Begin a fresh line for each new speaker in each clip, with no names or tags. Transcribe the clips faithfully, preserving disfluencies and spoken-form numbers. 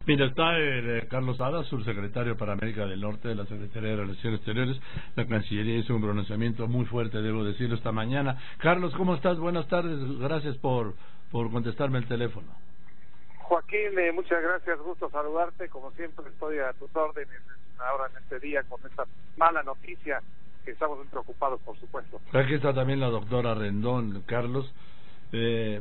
Mira, está el, eh, Carlos Sada, subsecretario para América del Norte de la Secretaría de Relaciones Exteriores. La Cancillería hizo un pronunciamiento muy fuerte, debo decirlo, esta mañana. Carlos, ¿cómo estás? Buenas tardes, gracias por, por contestarme el teléfono.
Joaquín, eh, muchas gracias, gusto saludarte. Como siempre, estoy a tus órdenes ahora en este día con esta mala noticia, que estamos muy preocupados, por supuesto.
Aquí está también la doctora Rendón, Carlos. Eh,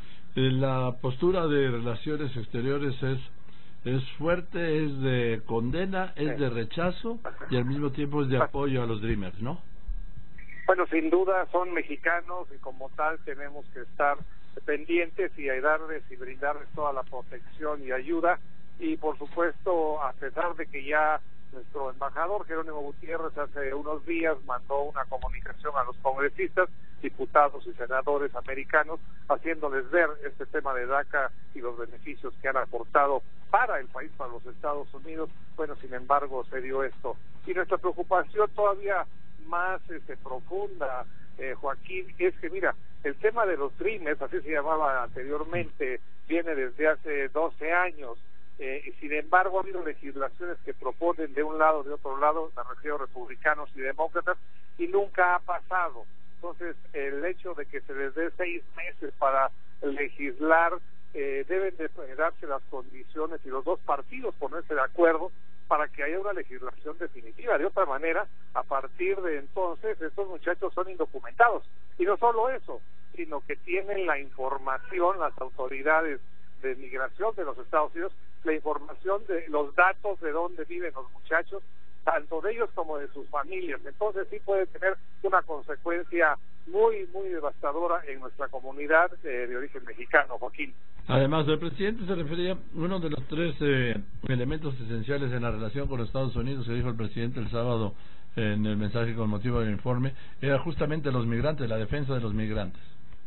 la postura de Relaciones Exteriores es es fuerte, es de condena, es de rechazo y al mismo tiempo es de apoyo a los Dreamers, ¿no?
Bueno, sin duda son mexicanos y como tal tenemos que estar pendientes y darles y brindarles toda la protección y ayuda. Y por supuesto, a pesar de que ya nuestro embajador Jerónimo Gutiérrez hace unos días mandó una comunicación a los congresistas, diputados y senadores americanos, haciéndoles ver este tema de DACA y los beneficios que han aportado para el país, para los Estados Unidos. Bueno, sin embargo, se dio esto. Y nuestra preocupación todavía más este, profunda, eh, Joaquín, es que, mira, el tema de los Dreamers, así se llamaba anteriormente, viene desde hace doce años. Eh, y sin embargo ha habido legislaciones que proponen de un lado, de otro lado, me refiero a republicanos y demócratas, y nunca ha pasado. Entonces, el hecho de que se les dé seis meses para legislar, eh, deben de darse las condiciones y los dos partidos ponerse de acuerdo para que haya una legislación definitiva. De otra manera, a partir de entonces, estos muchachos son indocumentados. Y no solo eso, sino que tienen la información, las autoridades de migración de los Estados Unidos, la información de los datos de dónde viven los muchachos, tanto de ellos como de sus familias. Entonces sí puede tener una consecuencia muy, muy devastadora en nuestra comunidad eh, de origen mexicano, Joaquín.
Además, el presidente se refería, uno de los tres eh, elementos esenciales en la relación con los Estados Unidos, que dijo el presidente el sábado en el mensaje con motivo del informe, era justamente los migrantes, la defensa de los migrantes.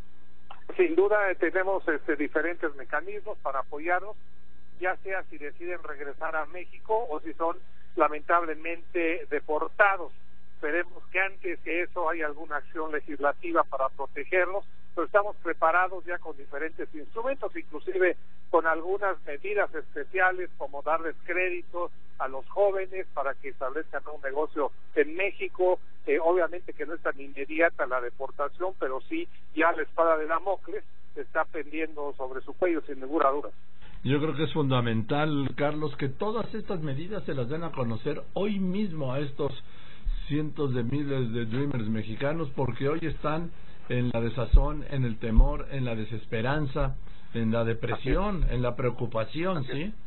Sin duda eh, tenemos este, diferentes mecanismos para apoyarnos, ya sea si deciden regresar a México o si son lamentablemente deportados. Esperemos que antes que eso haya alguna acción legislativa para protegerlos, pero estamos preparados ya con diferentes instrumentos, inclusive con algunas medidas especiales como darles créditos a los jóvenes para que establezcan un negocio en México. Eh, obviamente que no es tan inmediata la deportación, pero sí ya la espada de Damocles está pendiendo sobre su cuello sin ninguna duda.
Yo creo que es fundamental, Carlos, que todas estas medidas se las den a conocer hoy mismo a estos cientos de miles de Dreamers mexicanos, porque hoy están en la desazón, en el temor, en la desesperanza, en la depresión, en la preocupación,
Así
¿sí?
Es.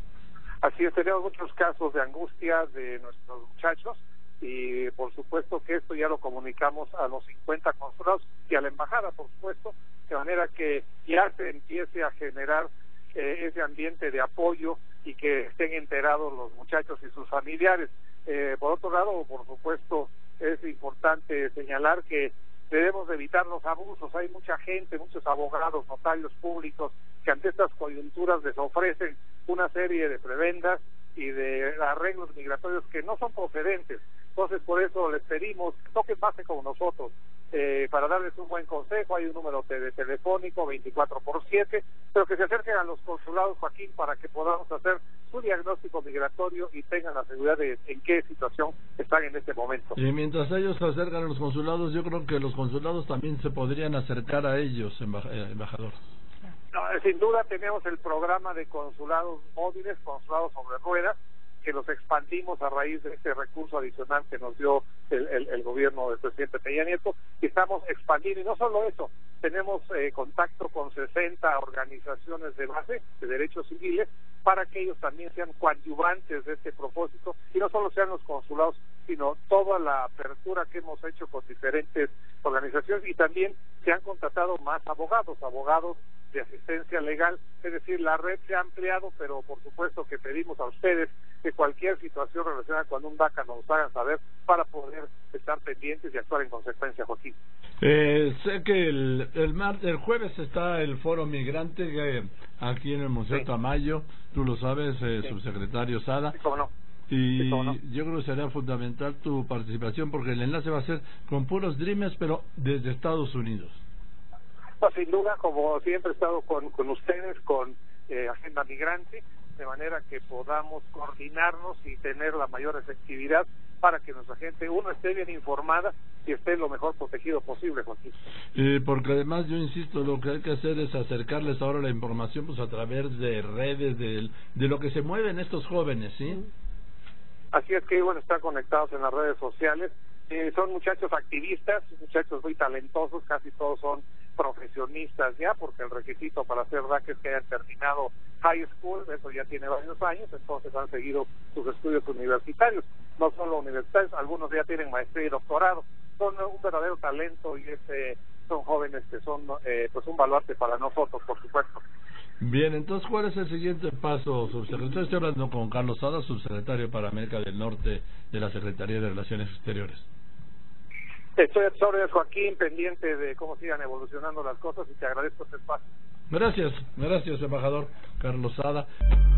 Así es, tenemos muchos casos de angustia de nuestros muchachos y por supuesto que esto ya lo comunicamos a los cincuenta consulados y a la embajada, por supuesto, de manera que ya se empiece a generar eh, ese ambiente de apoyo y que estén enterados los muchachos y sus familiares. Eh, por otro lado, por supuesto, es importante señalar que debemos de evitar los abusos. Hay mucha gente, muchos abogados, notarios públicos, que ante estas coyunturas les ofrecen una serie de prebendas y de arreglos migratorios que no son procedentes. Entonces, por eso les pedimos que toquen base con nosotros eh, para darles un buen consejo. Hay un número de, de telefónico veinticuatro por siete, pero que se acerquen a los consulados, Joaquín, para que podamos hacer su diagnóstico migratorio y tengan la seguridad de en qué situación están en este momento.
Y mientras ellos se acercan a los consulados, yo creo que los consulados también se podrían acercar a ellos, embaj eh, embajador.
No, sin duda tenemos el programa de consulados móviles, consulados sobre ruedas, que los expandimos a raíz de este recurso adicional que nos dio el, el, el gobierno del presidente Peña Nieto, y estamos expandiendo, y no solo eso, tenemos eh, contacto con sesenta organizaciones de base de derechos civiles para que ellos también sean coadyuvantes de este propósito, y no solo sean los consulados, sino toda la apertura que hemos hecho con diferentes organizaciones, y también se han contratado más abogados, abogados de asistencia legal, es decir, la red se ha ampliado, pero por supuesto que pedimos a ustedes que cualquier situación relacionada con un DACA nos hagan saber para poder estar pendientes y actuar en consecuencia, Joaquín.
Eh, sé que el el, mar, el jueves está el foro migrante eh, aquí en el Museo sí. Tamayo, tú lo sabes, eh, sí. subsecretario Sada.
Sí, cómo no.
Y
sí, cómo no.
yo creo que será fundamental tu participación porque el enlace va a ser con puros Dreamers, pero desde Estados Unidos.
No, sin duda, como siempre he estado con, con ustedes, con eh, Agenda Migrante, de manera que podamos coordinarnos y tener la mayor efectividad para que nuestra gente, uno, esté bien informada y esté lo mejor protegido posible, Joaquín.
Eh, porque además yo insisto, lo que hay que hacer es acercarles ahora la información pues a través de redes, de, de lo que se mueven estos jóvenes, ¿sí?
Así es que, bueno, están conectados en las redes sociales. Eh, son muchachos activistas, muchachos muy talentosos, casi todos son profesionistas ya, porque el requisito para hacer R A C es que hayan terminado high school, eso ya tiene varios años, entonces han seguido sus estudios universitarios, no solo universitarios, algunos ya tienen maestría y doctorado, son un verdadero talento y este, son jóvenes que son eh, pues un baluarte para nosotros, por supuesto.
Bien, entonces, ¿cuál es el siguiente paso, subsecretario? Estoy hablando con Carlos Sada, subsecretario para América del Norte de la Secretaría de Relaciones Exteriores.
Estoy a tus órdenes, Joaquín, pendiente de cómo sigan evolucionando las cosas y te agradezco este espacio.
Gracias, gracias, embajador Carlos Sada.